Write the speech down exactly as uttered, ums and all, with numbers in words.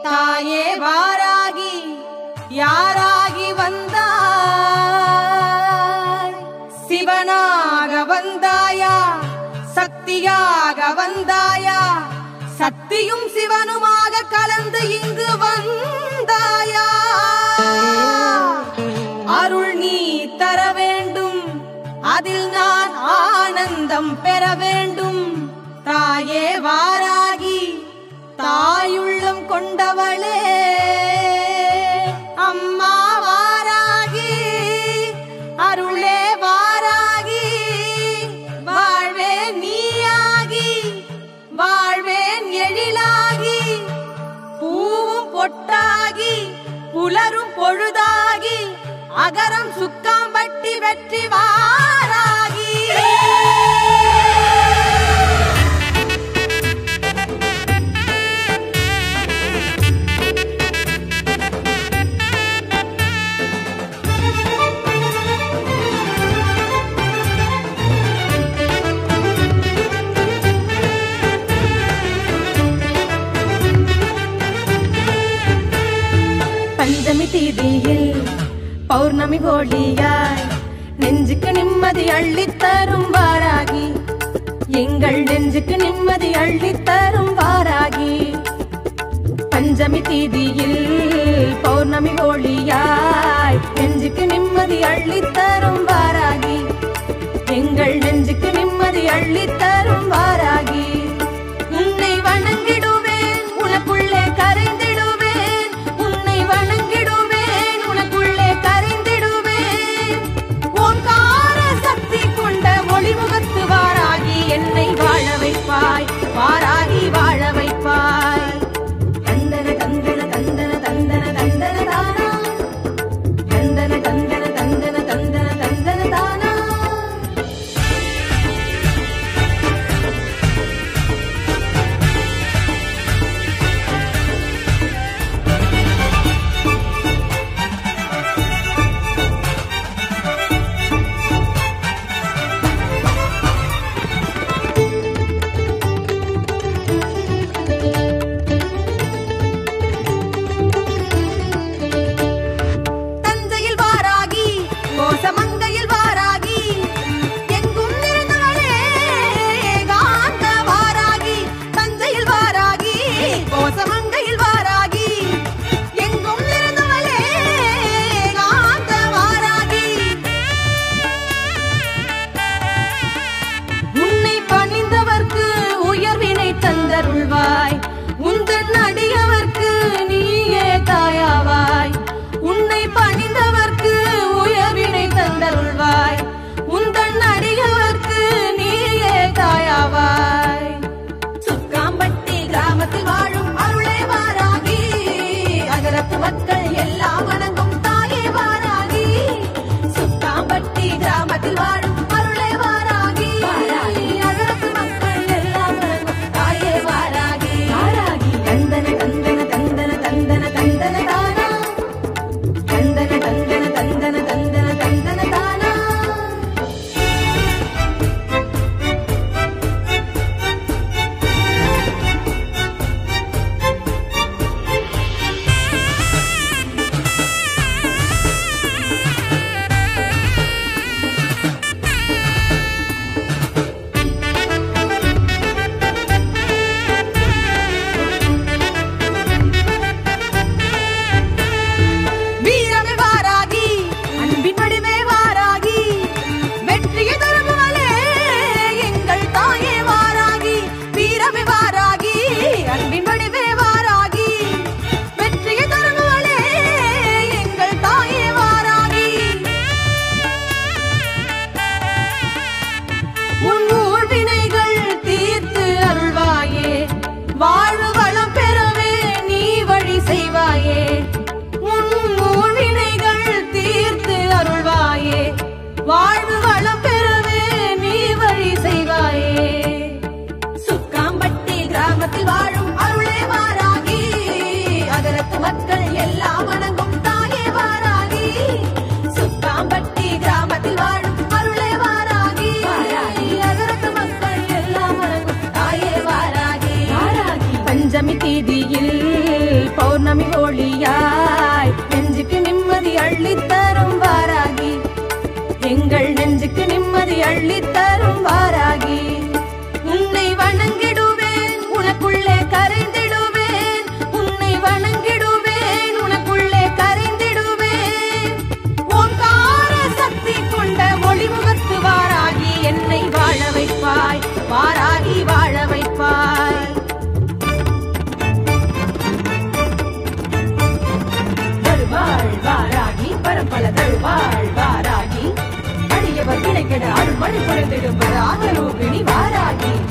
தாயே வாராகி யாராகி வந்தாய்? சிவனாக வந்தாயா, சக்தியாக வந்தாயா, சக்தியும் சிவனுமாக கலந்து இங்கு வந்தாயா? அருள் நீ தர வேண்டும், அதில் நான் ஆனந்தம் பெற வேண்டும். தாயே வாராகி தாயுள்ளம் கொண்டவளே, அம்மா வாராகி அருளே வாராகி, வாழ்வே நீயாகி வாழ்வேன் எழிலாகி, பூவும் பொட்டாகி புலரும் பொழுதாகி, அகரம் சுக்காம்பட்டி வெற்றி வாராகி. பஞ்சமி தீதியில் பௌர்ணமி கோடியாய் நெஞ்சுக்கு நிம்மதி அள்ளித்தரும் வாராகி, எங்கள் நெஞ்சுக்கு நிம்மதி அள்ளித்தரும் வாராகி. பஞ்சமி தீதியில் பௌர்ணமி கோடியாய் நெஞ்சுக்கு நிம்மதி அள்ளித்தரும் வாராகி, எங்கள் நெஞ்சுக்கு நிம்மதி அள்ளித்தரும் வாராகி. உன்னை வணங்கிடுவேன், உனக்குள்ளே கரைந்திடுவேன், உன்னை வணங்கிடுவேன், உனக்குள்ளே கரைந்திடுவேன். ஓங்கார சக்தி கொண்ட ஒளிமுகத்து வாராகி, என்னை வாழ வைப்பாய், வாராகி வாழ வைப்பாய். தந்தன தந்தன தந்தன தந்தன தந்தன தானா, தந்தன தந்தன தந்தன தந்தன தந்தன தானா. வீதியில் பௌர்ணமி ஒளியாய் நெஞ்சுக்கு நிம்மதி அள்ளித்தரும் வாராகி எங்கள் நெஞ்சுக்கு நிம்மதி அள்ளித்தரும் வாராகி உன்னை வணங்கிடுவேன் உனக்குள்ளே கரைந்திடுவேன் உன்னை வணங்கிடுவேன் உனக்குள்ளே கரைந்திடுவேன் ஓங்கார சக்தி கொண்ட ஒளிமுகத்து வாராகி என்னை வாழ வைப்பாய் வாராகி வாழ வைப்பாய் தருவாள் வாராகி பரம்பல தருவாள் வாராகி அடியவர் கிடைக்கட அருள்மணி பொழுந்திடும் வராக ரூபிணி வாராகி